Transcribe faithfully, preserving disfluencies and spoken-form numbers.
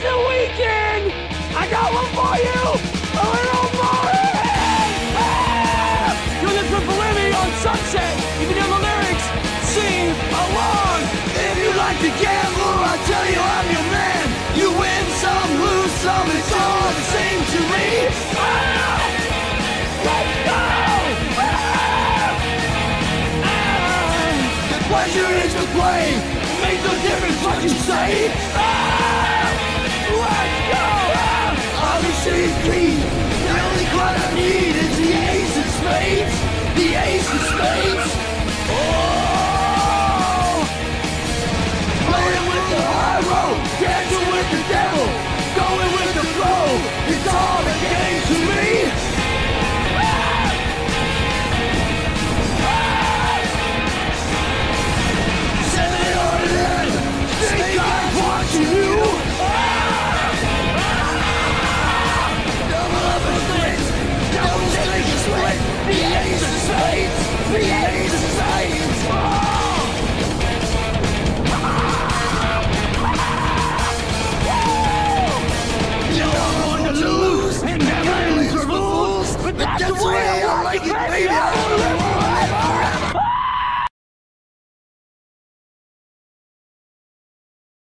the weekend! I got one for you! A little more! You're listening for Lemmy on Sunset! You can hear the lyrics, sing along! If you like to gamble, I'll tell you I'm your man! You win some, lose some, it's all the same to me! Ah! Let's go! Ah! Ah! The pleasure is to play! Make no difference what you say! Ah! Let's go! Ah! Obviously it's key! The only card I need is the Ace of Spades! The Ace of Spades! Oh! Playing with the high road! Dancing with the devil! Going with the flow! It's all the game to me! Ah! Ah! Seven or eleven! Think I'm watching you! Ah! Ah! Double up and split! Double take a split! The Ace of Spades! The Ace of Spades! Oh! You don't want to lose, and gambling's for fools, but that's the way I like it, baby!